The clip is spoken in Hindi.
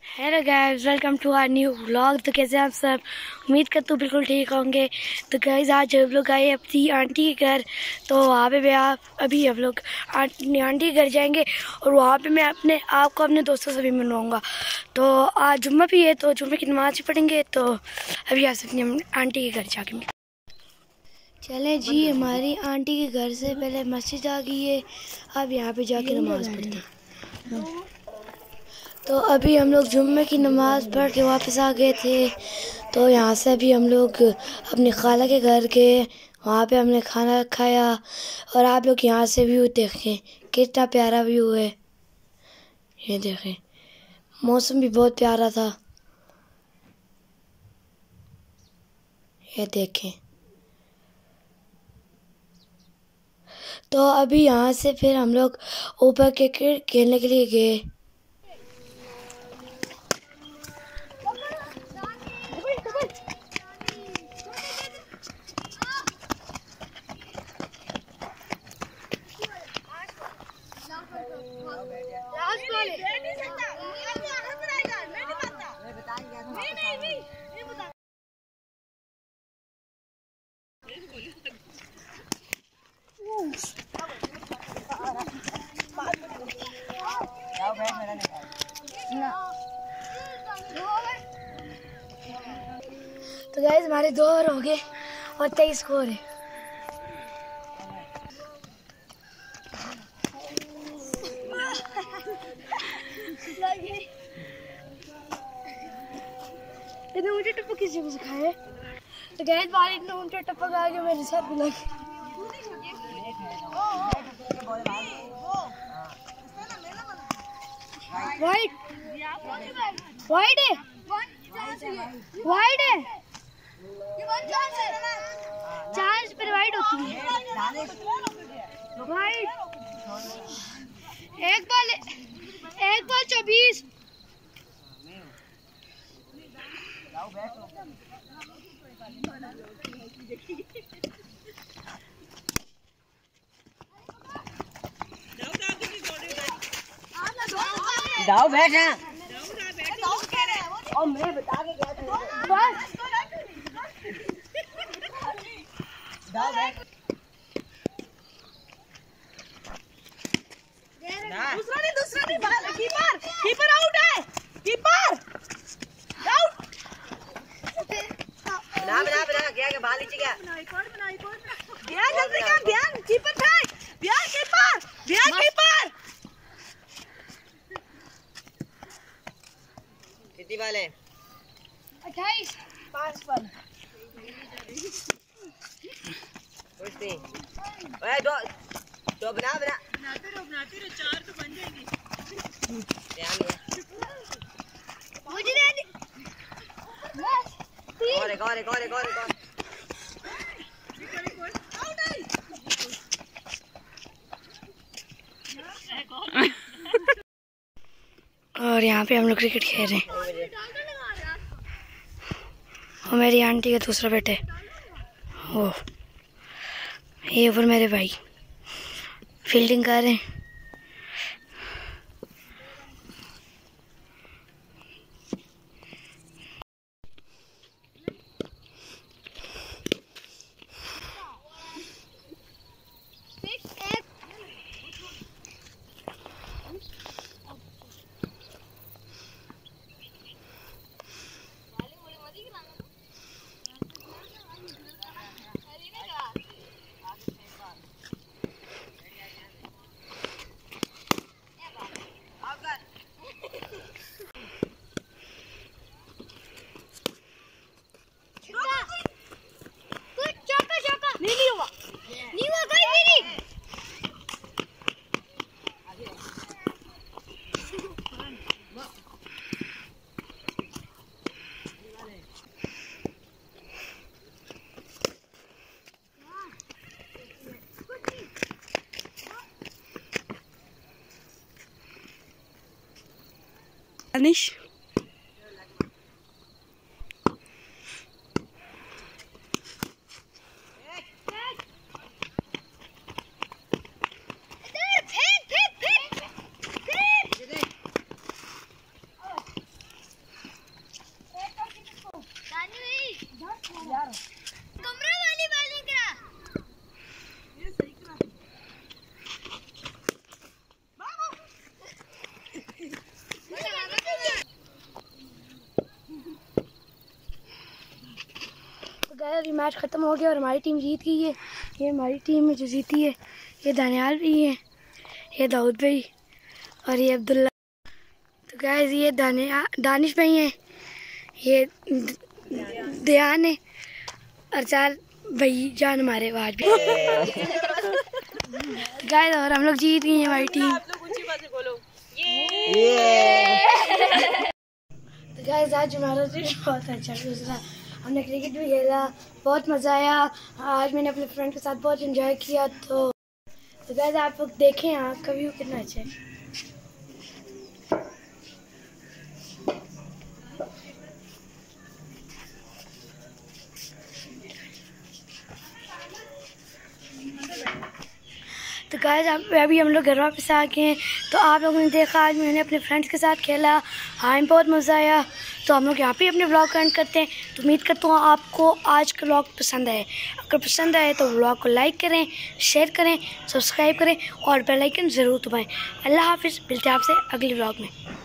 Hello guys, welcome to our new vlog. तो कैसे आप सब? उम्मीद करता हूँ बिल्कुल ठीक होंगे। तो गाइस आज हम लोग आए अपनी आंटी के घर। तो वहाँ पे अभी हम लोग आंटी के घर जाएंगे और वहाँ पे मैं अपने आप को अपने दोस्तों से भी मिलवाऊँगा। तो आज जुम्मा भी है तो जुम्मे की नमाज पढ़ेंगे। तो अभी यहाँ से अपनी आंटी के घर जाके मिल चले जी। हमारी आंटी के घर से पहले मस्जिद आ गई है, अब यहाँ पे जाके नमाज पढ़ते हैं। तो अभी हम लोग जुम्मे की नमाज़ पढ़ के वापस आ गए थे। तो यहाँ से अभी हम लोग अपनी खाला के घर गए, वहाँ पे हमने खाना खाया। और आप लोग यहाँ से व्यू देखें, कितना प्यारा व्यू है। ये देखें, मौसम भी बहुत प्यारा था। ये देखें। तो अभी यहाँ से फिर हम लोग ऊपर क्रिकेट खेलने के लिए गए। तो गाइस हमारे 2 ओवर हो गए और 23 स्कोर है। इतने ऊंचे टप्पा किसी को सिखाए? तो गाइस बाहर इतने ऊंचे टप्पा गा के मेरे साथ भी लगे। वाइट वाइट है, वाइट है, चांस पर वाइट होती है। वाइट एक बॉल 24। दाऊ बैठ है और मैं बता के गया था बस दाऊ बैठ। दूसरा नहीं कीपर आउट है। Keeper out. बना क्या बाल नीचे क्या ध्यान जल्दी का ध्यान। कीपर फेंक, ध्यान कीपर। कितनी बाल है? 28। 5 बाल। कुछ नहीं। ओए दो बना बनाते रहो 4 तो बन जाएंगे। ध्यान दे। मुझे दे। बस 3 और एक। और यहाँ पे हम लोग क्रिकेट खेल रहे हैं और मेरी आंटी का दूसरा बेटे वो ये ऊपर मेरे भाई फील्डिंग कर रहे हैं। अनिश गाइस अभी मैच ख़त्म हो गया और हमारी टीम जीत गई है। ये हमारी टीम में जो जीती है ये दानियाल भी है, ये दाऊद भाई और ये अब्दुल्ला। तो गाइस ये दानिश भाई हैं, ये दयान है और 4 भाई जान हमारे आज भी। गाइस और हम लोग जीत गई है हमारी टीम। तो गाइस आज हमारा दिन बहुत अच्छा गुजरा, हमने क्रिकेट भी खेला, बहुत मज़ा आया। आज मैंने अपने फ्रेंड के साथ बहुत एंजॉय किया। तो गाइस आप लोग देखें यहाँ का व्यू कितना अच्छा है। तो गाइस अभी हम लोग घर वापस आ गए हैं। तो आप लोगों ने देखा आज मैंने अपने फ्रेंड्स के साथ खेला, हाँ बहुत मज़ा आया। तो हम लोग यहाँ पे अपने व्लॉग को एंड करते हैं। तो उम्मीद करता हूँ आपको आज का व्लॉग पसंद आए। अगर पसंद आए तो व्लॉग को लाइक करें, शेयर करें, सब्सक्राइब करें और बेल आइकन ज़रूर दबाएं। अल्लाह हाफिज़, मिलते हैं आपसे अगले व्लॉग में।